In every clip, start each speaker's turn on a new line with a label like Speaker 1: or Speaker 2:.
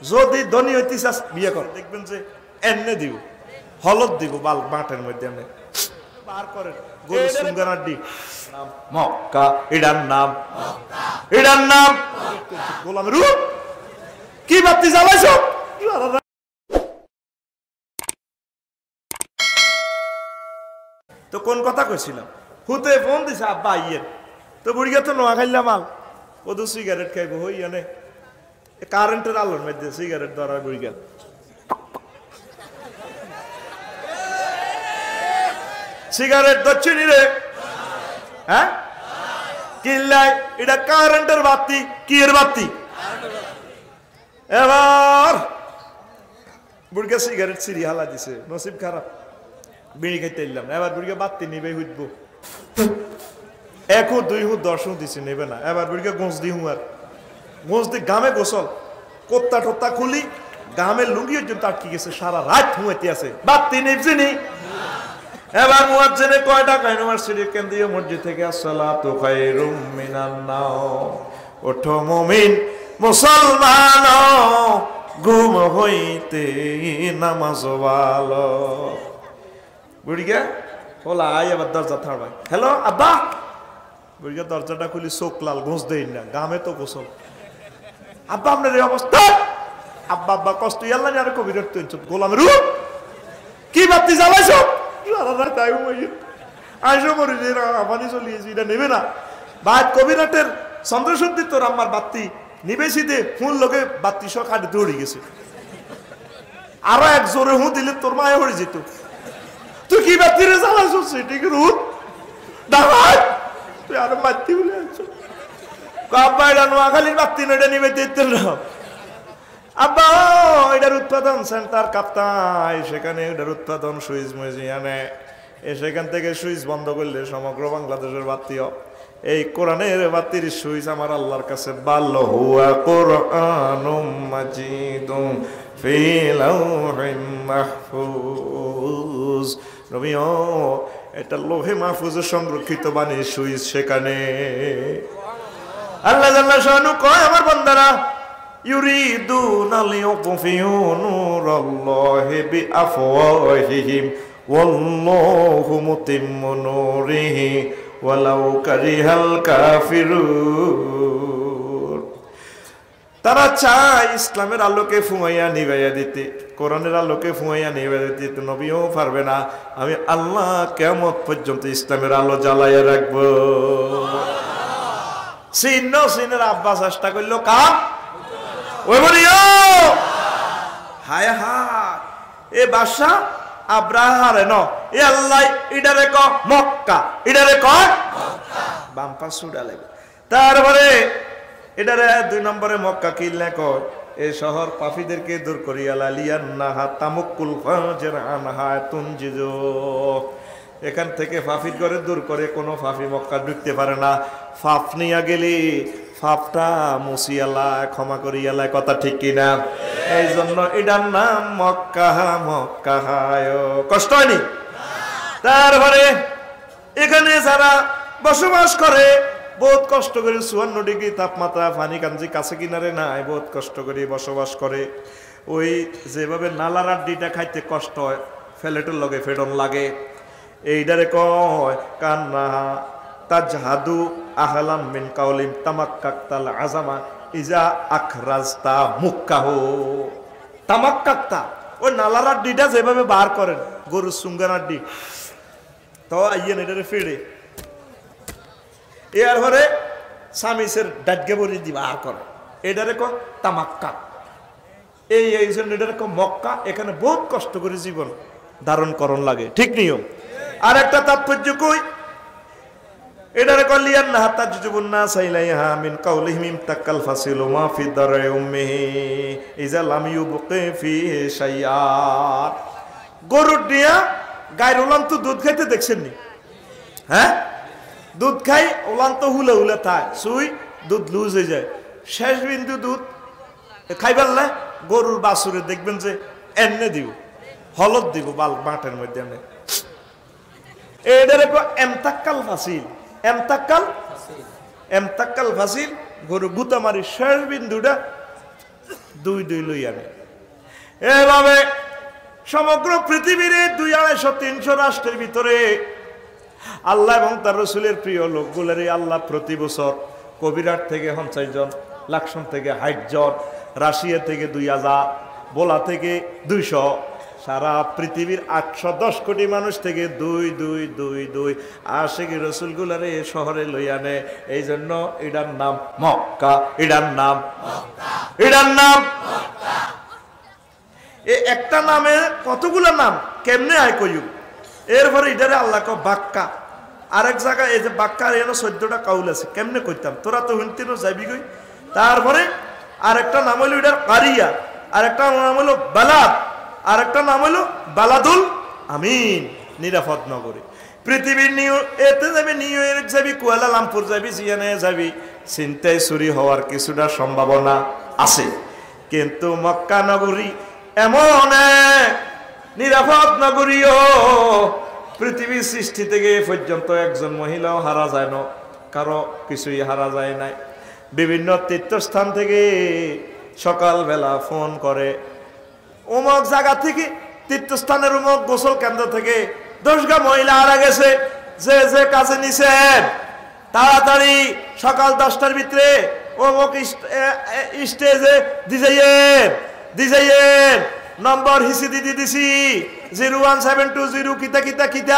Speaker 1: যদি ধনী হইতে চাস বিয়ে কর, দেখবেন যে এনে দিব, হলদ দিব বাল বাটের মধ্যে এনে বার করেন গরু সুঙ্গানাড্ডি মক্কা, এটার নাম গোলাম রু কি বাতি জ্বালাইছ? তো কোন কথা কইছিলাম? হুতে ফোন দিছে আব্বা আইয়ের, তো বুড়িয়া তো নোয়া খাইলা মাল, ও তো সিগারেট খাইব হই এনে কারেন্টের আলোর মধ্যে সিগারেট ধরা বুড়ি গেল। সিগারেট ধরছিনি রে, হ্যাঁ কিল্লাই এটা কারেন্টের বাতি, কি এর বাতি? এবার বুড়িয়া সিগারেট সিঁড়ি হালা দিছে, নসিব খারাপ, বিড়ি খাইতে এলাম। এবার বুড়িয়া বাতি নিবে হুইটব, 1 হুঁ 2 হুঁ 10 হুঁ দিছে নেবে না। এবার বুড়িয়া গোঁজ দি হুঁ, আর গোঁজ দি গামে গোসল কোত্তা টোত্তা খুলি গামের লুঙ্গি জন্য আটকে গেছে, সারা রাত ঘুমাইতে আছে, বাতি নিবছিনি। এবার মুয়াজ্জিনে কয়টা কাইন মারছিলি কেন্দ্রীয় মসজিদ থেকে, আসসালাতু খায়রুম মিনান নাওম, ওঠো মুমিন মুসলমান ঘুম হইতে নামাজ ভালো। বুড়িয়া বলা আই আবার দরজা থাড়বাই, হ্যালো আব্বা। বুড়িয়া দরজাটা খুলি চোখ লাল, ঘুষ দেই না, গামে তো গোসল। আব্বা আপনার এই অবস্থা? আব্বা আব্বা কষ্ট ইয়াল্লা আর কবিরাট তুলছ গোলামের কি বাতি জ্বালাইছ? আইসো মরি যে আবানি চলিয়েছি, এটা নেবে না বাদ কবিরাটের চন্দ্রসন্ধি তোর আমার বাতি নিবেছি দে ফুল লোকে বাতি সহ কাটে দৌড়ে গেছে। আরো এক জোরে হু দিলে তোর মায়ে হয়ে যেত। তুই কি বাতি রে জ্বালাইছ? সেটিকে রুদ ডাকাত তুই আরো বাতি বলে আনছ। আব্বা এটা নোয়াখালীর বাতি না, এটা নিবে দিতেন না। আব্বা এটার উৎপাদন সেন্টার কাপ্তাই, সেখানে এটার উৎপাদন সুইচ মুজিয়ানে, সেখান থেকে সুইচ বন্ধ করলে সমগ্র বাংলাদেশের বাতি। এই কোরআনের বাতির সুইচ আমার আল্লাহর কাছে বাল হুয়া কুরআনুম মাজিদুম ফি লাউহিম মাহফুজ। নবীও এটা লোহে মাহফুজে সংরক্ষিত বাণী সুইচ সেখানে। আল্লাহ জাল্লা শানু কয় আমার বান্দারা ইউরিদুনা লিয়ুতফিউ নূরাল্লাহি বিআফওয়াহিহিম ওয়াল্লাহু মুতিম্মু নূরিহি ওয়ালাউ কারিহাল কাফিরুন। তারা চায় ইসলামের আলোকে ফুমাইয়া নিভাইয়া দিতে, কোরআনের আলোকে ফুমাইয়া নিভাইয়া দিতে, নবীও পারবে না। আমি আল্লাহ কিয়ামত পর্যন্ত ইসলামের আলো জ্বালাইয়া রাখবো। সিনের আব্বা চেষ্টা করলো কাম ওই বলিও হায় হায় এ বাদশা আব্রাহারে ন এ আল্লাহ ইডারে ক মক্কা, ইডারে ক বাম্পা সুডা লাগবে। তারপরে এটারে 2 নম্বরে মক্কা কিল্লা কয় এই শহর পাফিদেরকে দূর করিয়া লালিয়ান্নাহা তামুকুল ফাজর আনহা তুনজিজু। এখান থেকে ফাফির করে দূর করে কোনো ফাফি মক্কা ঢুকতে পারে না। ফাফ নিয়া গেলে ফাফটা মুসিয়ালা ক্ষমা করিয়ালা, কথা ঠিক কিনা? এই জন্য এটার নাম মক্কা। মক্কাহায় কষ্ট হয়নি? তারপরে এখানে যারা বসবাস করে বহুত কষ্ট করে, 54 ডিগ্রি তাপমাত্রা, পানি কাঞ্জি কাছে কিনারে নাই, বহুত কষ্ট করে বসবাস করে। ওই যেভাবে নালার আড্ডিটা খাইতে কষ্ট হয়, ফেলেটের লগে ফেডন লাগে। এইটারে কয় কান্না তাজহাদু আহলাম মিন কাউলিম তামাক্কাতাল আজামা ইজা আখরাজতা মুক্কাহু। তামাক্কাতা ওই নালার আড্ডিটা যেভাবে বার করেন গরুর সুঙ্গার আড্ডি, তো আইয়েন এটারে ফেড়ে এর পরে সামিসের ডাটকে বলি দি বার করে, এটারে কয় তামাক্কা। এই জন্য এটারে কয় মক্কা। এখানে বহুত কষ্ট করে জীবন ধারণ করণ লাগে, ঠিক নিয়ম। আর একটা তাৎপর্য কই, এটারে কয় লিয়ান্নাহা তাজজুবুন নাস ইলাইহা মিন কাউলিহিম তাকাল ফাসিলু মা ফি দারই উম্মিহি ইজা লাম ইউবকি ফিহি শাইআ। গরুর দিয়া গায়ের উলান্ত দুধ খাইতে দেখছেন নি? হ্যাঁ, দুধ খাই উলান্ত হুলে হুলে থায়, সুই দুধ লুজ হয়ে যায়, শেষ বিন্দু দুধ খাইবার না। গরুর বাছুরে দেখবেন যে এনে দিব, হলদ দিব বাল বাটের মধ্যে এনে। এটারে এমতাক্কাল ফাসিল, এমতাক্কাল ফাসিল। গরু গুতা মারি শেষ বিন্দুটা দুই দুই লইয়া নে। এভাবে সমগ্র পৃথিবীর 200-300 রাষ্ট্রের ভিতরে আল্লাহ এবং তার রসুলের প্রিয় লোকগুলোরে আল্লাহ প্রতি বছর কবিরাট থেকে 50 জন, লাকসম থেকে 60 জন, রাশিয়া থেকে 2000, বোলা থেকে 200, সারা পৃথিবীর 810 কোটি মানুষ থেকে 2 আশিকি রসুলগুলারে শহরে লইয়া নে। এই জন্য এটার নাম মক্কা, এটার নাম এটার নাম এই একটা নামে কতগুলো নাম কেমনে আয় কইব। এরপরে এটারে আল্লাহ কো বাক্কা। আরেক জায়গায় এই যে বাক্কার এনে 14টা কাউল আছে, কেমনে কইতাম তোরা তো হুনতিনো যাবি কই। তারপরে আরেকটা নাম হলো এটার কারিয়া, আরেকটা নাম হলো বালাদ, আরেকটা নাম হলো বালাদুল আমিন, নিরাপদ নগরী। পৃথিবীর এতে যাবি, নিউ ইয়র্ক যাবি, কুয়ালালামপুর যাবি, জিয়ানে যাবি, চিন্তায় চুরি হওয়ার কিছুটা সম্ভাবনা আছে, কিন্তু মক্কা নগরী এমন নিরাপদ নগরীও পৃথিবীর সৃষ্টি থেকে পর্যন্ত একজন মহিলাও হারা যায় না, কারো কিছুই হারা যায় নাই। বিভিন্ন তীর্থস্থান থেকে সকালবেলা ফোন করে, অমুক জায়গা থেকে তীর্থস্থানের অমুক গোসল কেন্দ্র থেকে 10 মহিলা হারা গেছে, যে যে কাজে নিছেন তাড়াতাড়ি সকাল 10টার ভিতরে অমুক স্টেজে দিজাইয়েন নম্বর হিসি দিদি দিছি 01720 কিতা কিতা কিতা,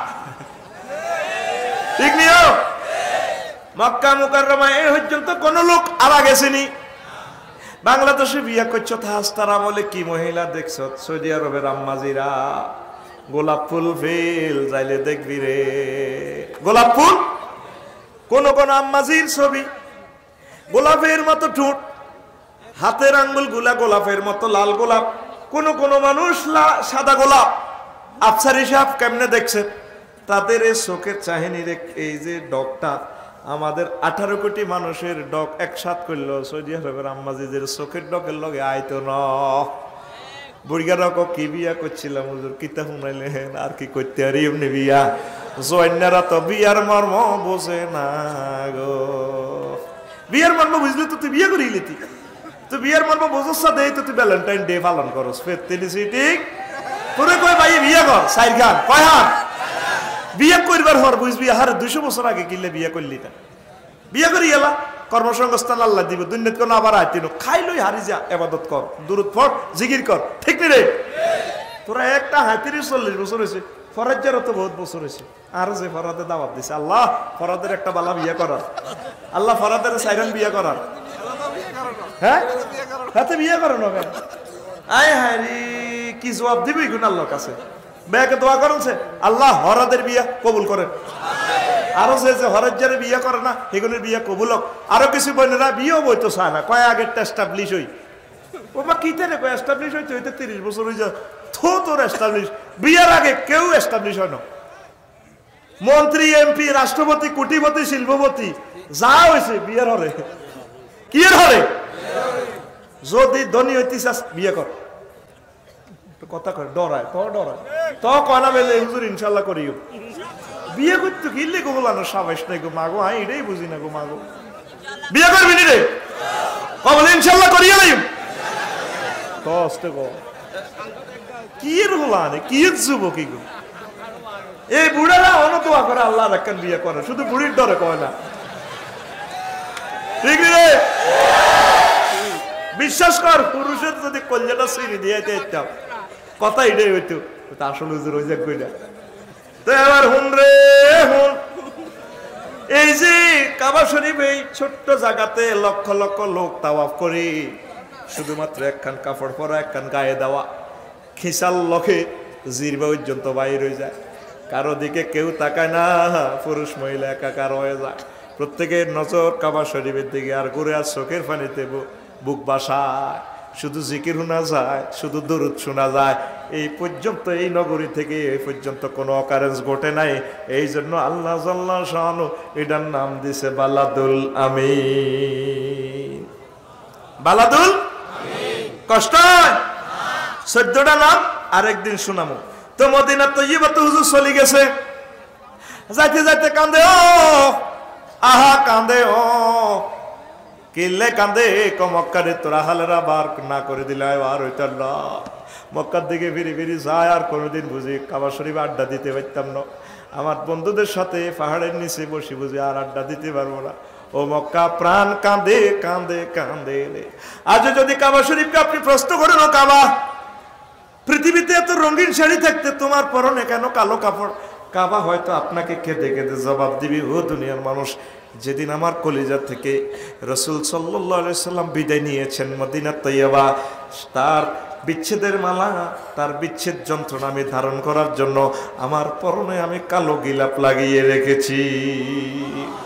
Speaker 1: ঠিক নিও। মক্কা মুকাররমায় এই পর্যন্ত কোন লোক আরা গেছেনি। বাংলাদেশে বিয়া করছো তার আমলে কি মহিলা দেখছ, সৌদি আরবের আম্মাজিরা গোলাপ ফুল ফেল যাইলে দেখবি রে, গোলাপ ফুল। কোন কোন আম্মাজির ছবি গোলাপের মতো ঠোঁট, হাতের আঙ্গুল গুলা গোলাপের মতো লাল গোলাপ, কোন কোন মানুষ সাদা গোলাপ। আফসারি সাহেব কেমনে দেখছেন তাদের এই চোখের চাহিনি রে। এই যে ডকটা আমাদের 18 কোটি মানুষের ডক একসাথ করলো, সৌদি আরবের আম্মাজিদের চোখের ডকের লগে আইতো ন। বুড়িয়া রক কি বিয়া করছিলাম হুজুর, কিতা শুনাইলেন আর কি করতে আর এমনি বিয়া। জয়নারা তো বিয়ার মর্ম বোঝে না গো। বিয়ার মর্ম বুঝলে তো তুই বিয়ে করিলি, তুই বিয়ার মর্ম বোঝস না, দেই তো তুই ভ্যালেন্টাইন ডে পালন করস ঠিক। তোরে কই ভাই বিয়ে কর, সাইর গান কয় হাত বিয়ে করবার হর বুঝবি। আর 200 বছর আগে কিনলে বিয়ে করলি তা বিয়ে করি এলা, কর্মসংস্থান আল্লাহ দিব, দুনিয়াত কোন আবার আইতিনো খাইলই হারি যা, ইবাদত কর, দুরূদ পড়, জিকির কর, ঠিক নি রে। তোরা একটা 35-40 বছর হয়েছে, ফরাজ্জারও তো বহুত বছর হয়েছে। আর যে ফরাদে দাওয়াত দিছে আল্লাহ, ফরাদের একটা বালা বিয়ে করার, আল্লাহ ফরাদের সাইরান বিয়ে করার, হ্যাঁ হাতে বিয়ে করো না কেন? আয় হায় রে, কি জবাব দিবি গুণ আল্লাহর কাছে? ব্যাকে দোয়া করছে আল্লাহ হরাদের বিয়া কবুল করেন। আরো যে হরাজ্জারে বিয়ে করে না সেগুলোর বিয়ে কবুল হোক। আরো কিছু বোনেরা বিয়েও বইতো চায় না, কয় আগের এস্টাবলিশ হই। ও মা কি তে কয় এস্টাবলিশ হইতে হইতে 30 বছর হয়ে যায়। থো তোর এস্টাবলিশ, বিয়ের আগে কেউ এস্টাবলিশ হয় না। মন্ত্রী, এমপি, রাষ্ট্রপতি, কোটিপতি, শিল্পপতি যা হয়েছে বিয়ের হরে, কি এর হরে। যদি ধনী হইতে চাস বিয়ে কর, কথা কয় ডরায়, তো কয়না বেলে হুজুর ইনশাল্লাহ করিও। বিয়ে করতে কিনলে গো বলানো সাবাস নাই গো মাগো, আমি এটাই বুঝি না গো মাগো। বিয়ে করবি নি রে, কবল ইনশাল্লাহ করিয়ে লাইম কষ্ট গো। কি এর হলানে, কি এর যুবক কি গো। এই বুড়ারা অনতোয়া করে আল্লাহ রাখেন বিয়ে করে, শুধু বুড়ির ডরে কয় না, ঠিক রে। বিশ্বাস কর, পুরুষের যদি কল্যাণটা সিঁড়ি দিয়ে দিতাম কথা এটাই হইতো, তা আসলে হুজুর ওই যাক কইনা। তো এবার হুন রে হুন, এই যে কাবা শরীফ এই ছোট্ট জায়গাতে লক্ষ লক্ষ লোক তাওয়াফ করি, শুধুমাত্র একখান কাপড় পরা, একখান গায়ে দেওয়া, খিসাল লখে জিরবা পর্যন্ত বাইর হয়ে যায়, কারো দিকে কেউ তাকায় না, পুরুষ মহিলা একাকার হয়ে যায়, প্রত্যেকের নজর কাবা শরীফের দিকে, আর ঘুরে আর চোখের পানিতে বুক বাসায়, শুধু জিকির শোনা যায়, শুধু দরুদ শোনা যায়। এই পর্যন্ত এই নগরী থেকে এই পর্যন্ত কোনো অকারেন্স ঘটে নাই। এই জন্য আল্লাহ জাল্লা শানু এটার নাম দিছে বালাদুল আমিন। বালাদুল কষ্ট 14টা নাম আরেকদিন শোনামো। তো মদিনা তৈয়বা তো হুজুর চলে গেছে, যাইতে যাইতে কান্দে ও আহা, কান্দে ও কিল্লে কান্দে মক্কারে তোরা হালেরা বার না করে দিলে আর হইতাম না। মক্কার দিকে ফিরি ফিরি যায়, আর কোনোদিন বুঝি কাবা শরীফ আড্ডা দিতে পারতাম না। আমার বন্ধুদের সাথে পাহাড়ের নিচে বসে বুঝি আর আড্ডা দিতে পারবো না। ও মক্কা প্রাণ কাঁদে কাঁদে কাঁদে। আজ যদি কাবা শরীফকে আপনি প্রশ্ন করেন, ও কাবা, পৃথিবীতে এত রঙিন শাড়ি থাকতে তোমার পরনে কেন কালো কাপড়? কাবা হয়তো আপনাকে কেঁদে কেঁদে জবাব দিবি, ও দুনিয়ার মানুষ, যেদিন আমার কলিজা থেকে রাসূল সাল্লাল্লাহু আলাইহি সাল্লাম বিদায় নিয়েছেন মদিনা তৈয়বা, তার বিচ্ছেদের মালা, তার বিচ্ছেদ যন্ত্রণা আমি ধারণ করার জন্য আমার পরনে আমি কালো গিলাপ লাগিয়ে রেখেছি।